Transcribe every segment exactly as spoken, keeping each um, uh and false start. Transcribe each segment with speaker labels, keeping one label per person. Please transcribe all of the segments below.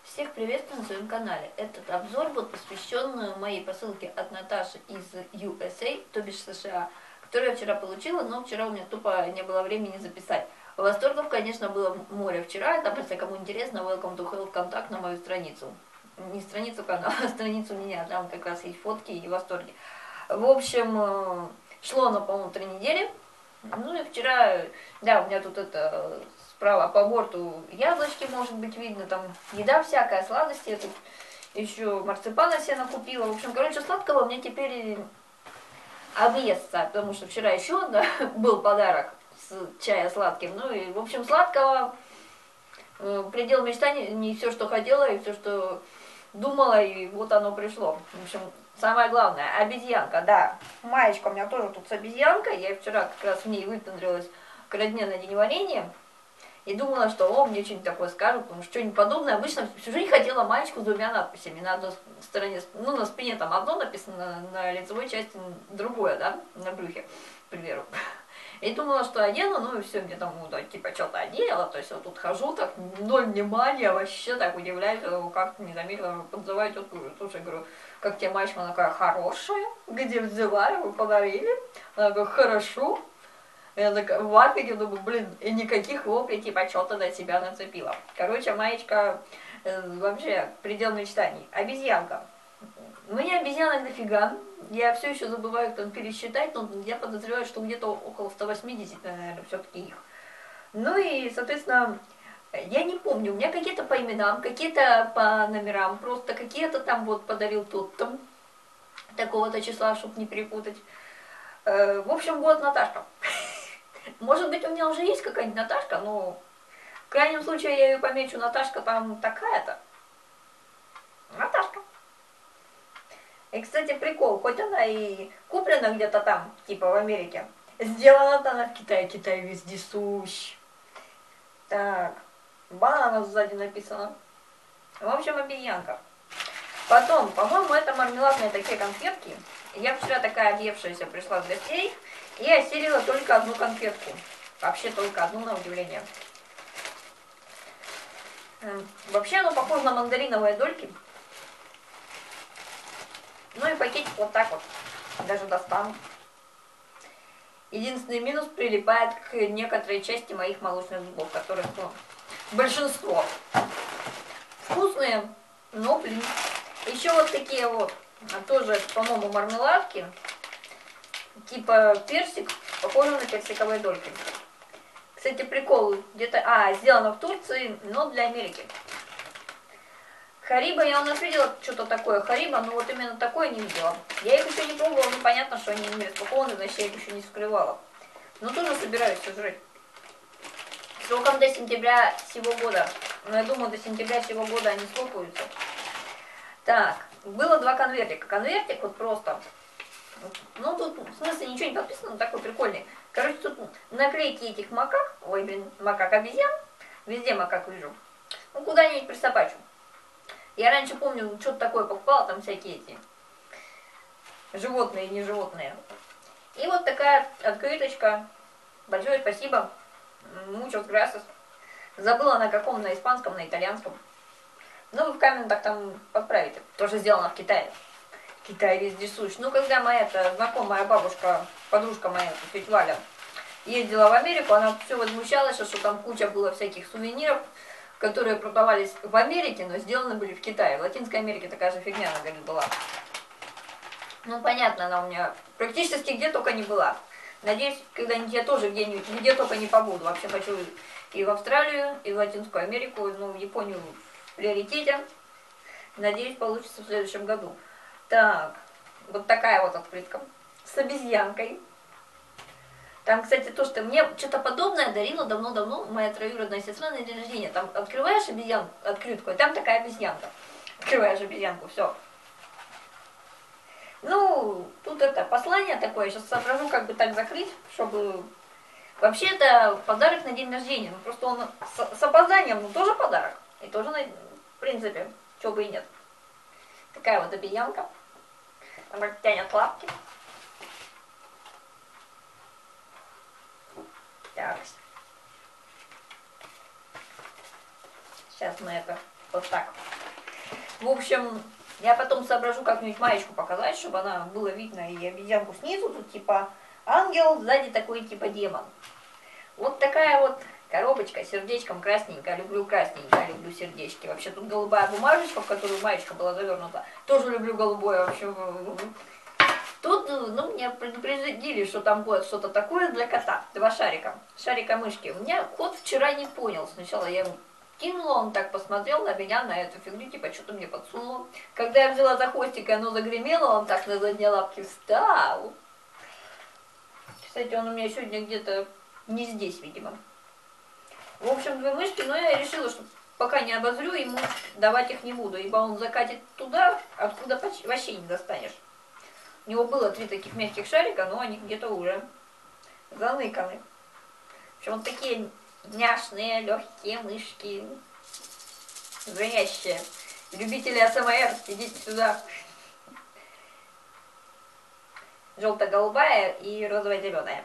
Speaker 1: Всех приветствую на своем канале. Этот обзор будет посвящен моей посылке от Наташи из ю эс эй, то бишь США, которую я вчера получила, но вчера у меня тупо не было времени записать. Восторгов, конечно, было море вчера. Там, если кому интересно, welcome to Health контакт на мою страницу. Не страницу канала, а страницу меня. Там как раз есть фотки и восторги. В общем, шло оно, по-моему, три недели. Ну и вчера, да, у меня тут это справа по борту яблочки, может быть, видно, там еда всякая, сладости, я тут еще марципана себе накупила. В общем, короче, сладкого у меня теперь объестся, потому что вчера еще да, был подарок с чая сладким. Ну и, в общем, сладкого предел мечтаний, не все, что хотела, и все, что думала, и вот оно пришло. В общем, самое главное, обезьянка, да. Маечка у меня тоже тут с обезьянкой. Я вчера как раз в ней выпендрилась к родне на день варенья. И думала, что о, мне что-нибудь такое скажут, потому что что-нибудь подобное. Обычно всю жизнь хотела маечку с двумя надписями. На одной стороне, ну, на спине там одно написано, на лицевой части другое, да, на брюхе, к примеру. И думала, что одену, ну и все, мне там, ну, да, типа, что-то одела, то есть вот тут хожу, так, ноль внимания, вообще так удивляюсь, как-то не заметила, подзываю тетку, слушай, говорю, как тебе маечка, она такая, хорошая, где взяла, вы подарили, она такая, хорошо, я такая, в афиге, думаю, блин, и никаких воплей, типа, что-то на себя нацепила. Короче, маечка, э, вообще, предел мечтаний, обезьянка. Мне обезьянок дофига. Я все еще забываю там пересчитать, но я подозреваю, что где-то около ста восьмидесяти, наверное, все-таки их. Ну и, соответственно, я не помню, у меня какие-то по именам, какие-то по номерам, просто какие-то там вот подарил тот там, такого-то числа, чтобы не перепутать. В общем, вот Наташка. Может быть, у меня уже есть какая-нибудь Наташка, но в крайнем случае я ее помечу, Наташка там такая-то. Наташка. И, кстати, прикол, хоть она и куплена где-то там, типа в Америке, сделана-то она в Китае, Китай вездесущ. Так, бананов сзади написано. В общем, обезьянка. Потом, по-моему, это мармеладные такие конфетки. Я вчера такая объевшаяся пришла с гостей и осилила только одну конфетку. Вообще только одну, на удивление. Вообще оно похоже на мандариновые дольки. Ну и пакетик вот так вот, даже достану. Единственный минус прилипает к некоторой части моих молочных зубов, которых, ну, большинство. Вкусные, но, блин. Еще вот такие вот, тоже, по-моему, мармеладки. Типа персик, похожий на персиковые дольки. Кстати, прикол, где-то, а, сделано в Турции, но для Америки. Хариба, я у нас видела что-то такое, Хариба, но вот именно такое не видела. Я их еще не пробовала, но понятно, что они не распакованы, значит я их еще не вскрывала. Но тоже собираюсь сожрать. Сроком до сентября сего года. Но я думаю, до сентября сего года они слопаются. Так, было два конвертика. Конвертик вот просто. Ну тут в смысле ничего не подписано, но такой прикольный. Короче, тут наклейки этих макак, ой, блин, макак обезьян. Везде макак вижу. Ну куда-нибудь присобачу. Я раньше помню, что-то такое покупала, там всякие эти животные и не животные. И вот такая открыточка. Большое спасибо. Muchas gracias. Забыла на каком, на испанском, на итальянском. Ну, вы в комментах там подправите. Тоже сделано в Китае. Китай вездесущ. Ну, когда моя эта знакомая бабушка, подружка моя, тетя Валя, ездила в Америку, она все возмущалась, что там куча было всяких сувениров, которые продавались в Америке, но сделаны были в Китае. В Латинской Америке такая же фигня, она говорит, была. Ну, понятно, она у меня практически где только не была. Надеюсь, когда-нибудь я тоже где-нибудь, где только не побуду. Вообще хочу и в Австралию, и в Латинскую Америку, ну, в Японию в приоритете. Надеюсь, получится в следующем году. Так, вот такая вот открытка с обезьянкой. Там, кстати, то, что мне что-то подобное дарила давно-давно моя троюродная сестра на день рождения. Там открываешь обезьянку, открытку, и там такая обезьянка. Открываешь обезьянку, все. Ну, тут это послание такое, я сейчас соображу, как бы так закрыть, чтобы... Вообще это подарок на день рождения, ну просто он с, с опозданием, ну тоже подарок. И тоже, в принципе, чего бы и нет. Такая вот обезьянка. Она тянет лапки. Так. Сейчас мы это вот так В общем, я потом соображу как-нибудь маечку показать, чтобы она было видно и обезьянку снизу, тут типа ангел, сзади такой типа демон. Вот такая вот коробочка с сердечком красненькая. Люблю красненькое, люблю сердечки. Вообще тут голубая бумажечка, в которую маечка была завернута. Тоже люблю голубое вообще. Тут, ну, меня предупредили, что там будет что-то такое для кота. Два шарика. Шарика мышки. У меня кот вчера не понял. Сначала я ему кинула, он так посмотрел на меня, на эту фигню, типа, что-то мне подсунуло. Когда я взяла за хвостик, и оно загремело, он так на задние лапки встал. Кстати, он у меня сегодня где-то не здесь, видимо. В общем, две мышки, но я решила, что пока не обозрю, ему давать их не буду, ибо он закатит туда, откуда вообще не достанешь. У него было три таких мягких шарика, но они где-то уже заныканы. В общем, вот такие няшные, легкие мышки, звонящие. Любители а эс эм эр, идите сюда. Желто-голубая и розово-зеленая.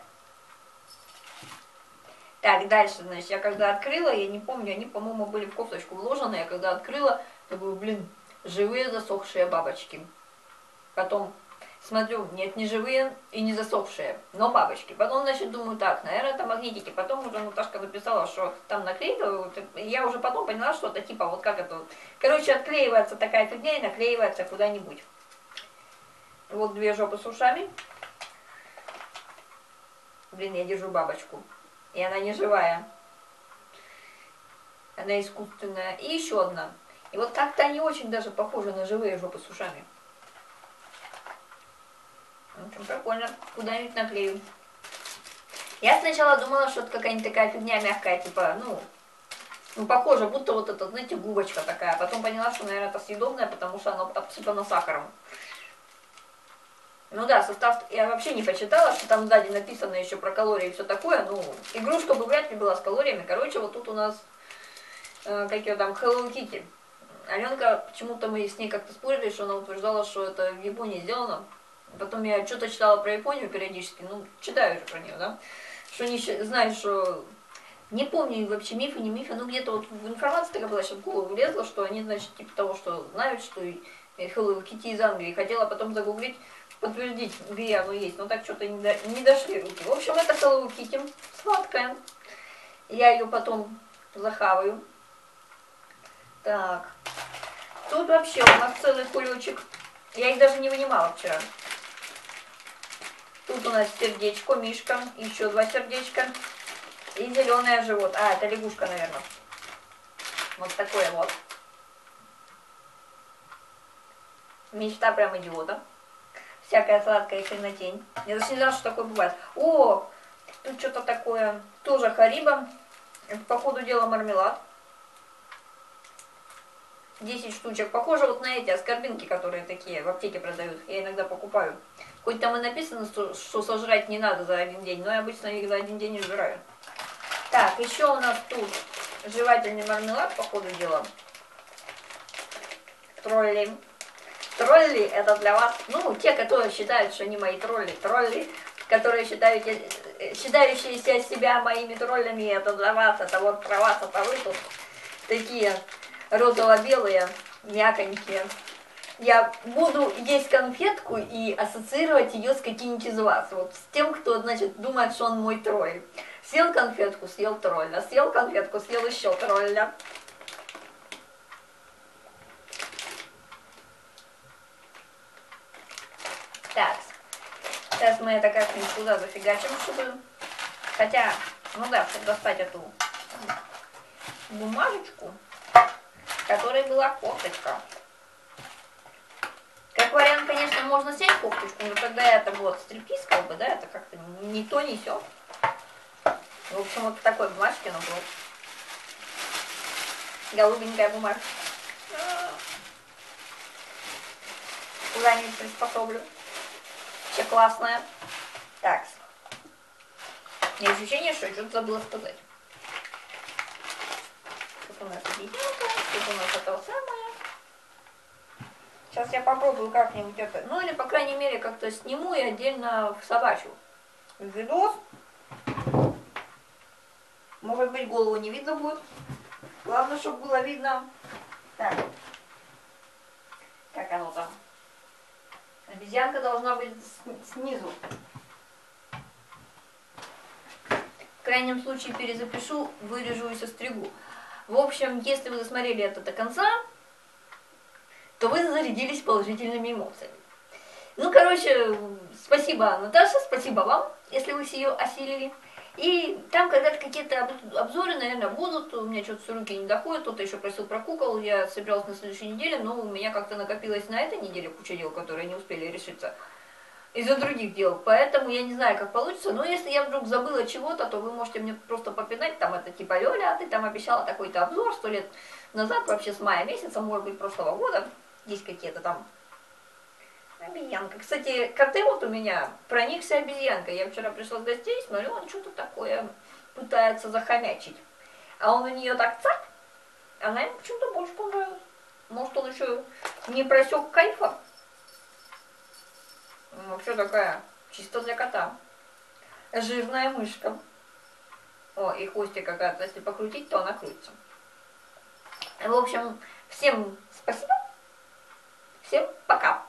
Speaker 1: Так, дальше, значит, я когда открыла, я не помню, они, по-моему, были в кофточку вложены, я когда открыла, думаю, блин, живые засохшие бабочки. Потом смотрю, нет, не живые и не засохшие, но бабочки. Потом, значит, думаю, так, наверное, это магнитики. Потом уже Наташка написала, что там наклеивают. Я уже потом поняла, что это типа, вот как это, короче, отклеивается такая фигня и наклеивается куда-нибудь. Вот две жопы с ушами. Блин, я держу бабочку. И она не живая. Она искусственная. И еще одна. И вот как-то они очень даже похожи на живые жопы с ушами. В общем, прикольно. Куда-нибудь наклею. Я сначала думала, что это какая-нибудь такая фигня мягкая, типа, ну, ну, похоже, будто вот это, знаете, губочка такая. Потом поняла, что, наверное, это съедобное, потому что оно обсыпано сахаром. Ну да, состав я вообще не почитала, что там сзади написано еще про калории и все такое. Ну, игрушка бы вряд ли была с калориями. Короче, вот тут у нас, э, как ее там, Hello Kitty. Аленка, почему-то мы с ней как-то спорили, что она утверждала, что это в Японии сделано. Потом я что-то читала про Японию периодически, ну, читаю же про нее, да. Что не знаю, что... Не помню вообще мифы, не мифы, но где-то вот в информации такая была, сейчас в голову влезла, что они, значит, типа того, что знают, что Hello Kitty из Англии. Хотела потом загуглить, подтвердить, где оно есть, но так что-то не, до, не дошли руки. В общем, это Hello Kitty, сладкая. Я ее потом захаваю. Так. Тут вообще у нас целый кулечек. Я их даже не вынимала вчера. Тут у нас сердечко, мишка, еще два сердечка. И зеленый живот. А, это лягушка, наверное. Вот такое вот. Мечта прям идиота. Всякая сладкая хренотень. Я даже не знала, что такое бывает. О, тут что-то такое. Тоже Хариба. Это, по ходу дела, мармелад. десять штучек. Похоже вот на эти аскорбинки, которые такие в аптеке продают. Я иногда покупаю. Хоть там и написано, что, что сожрать не надо за один день, но я обычно их за один день не жраю. Так, еще у нас тут жевательный мармелад, по ходу дела. Тролли. Тролли это для вас, ну, те, которые считают, что они мои тролли. Тролли, которые считают, считающиеся себя моими троллями, это для вас, это вот про вас, это вы тут такие розово-белые, мяконькие. Я буду есть конфетку и ассоциировать ее с каким-нибудь из вас. Вот с тем, кто, значит, думает, что он мой тролль. Съел конфетку, съел тролля. Съел конфетку, съел еще тролля. Так. Сейчас мы это как-нибудь сюда зафигачим, чтобы... Хотя, ну да, чтобы достать эту бумажечку, в которой была кофточка. Как вариант, конечно, можно снять кофточку, но когда это вот стриптиз, как бы, да, это как-то не то, не сё. В общем, вот в такой бумажке она была. Голубенькая бумажка. Куда-нибудь приспособлю. Все классная. Так. И ощущение, что я что-то забыла сказать. Тут у нас объединка, тут у нас это самое. Сейчас я попробую как-нибудь это, ну или по крайней мере как-то сниму и отдельно в собачью видос. Может быть, голову не видно будет. Главное, чтобы было видно. Так. Обезьянка должна быть снизу. В крайнем случае перезапишу, вырежу и состригу. В общем, если вы досмотрели это до конца, то вы зарядились положительными эмоциями. Ну, короче, спасибо, Наташа, спасибо вам, если вы ее осилили. И там когда-то какие-то обзоры, наверное, будут. У меня что-то с руки не доходит. Кто-то еще просил про кукол. Я собиралась на следующей неделе, но у меня как-то накопилось на этой неделе куча дел, которые не успели решиться из-за других дел. Поэтому я не знаю, как получится. Но если я вдруг забыла чего-то, то вы можете мне просто попинать. Там это типа: Лёля, ты там обещала такой-то обзор сто лет назад, вообще с мая месяца, может быть, прошлого года. Есть какие-то там... Обезьянка. Кстати, коты вот у меня проникся обезьянкой. Я вчера пришла с гостей, смотрю, он что-то такое пытается захомячить. А он у нее так цап, она ему почему-то больше понравилась. Может, он еще не просек кайфа. Вообще такая, чисто для кота. Жирная мышка. О, и хвостик какая-то, если покрутить, то она крутится. В общем, всем спасибо. Всем пока.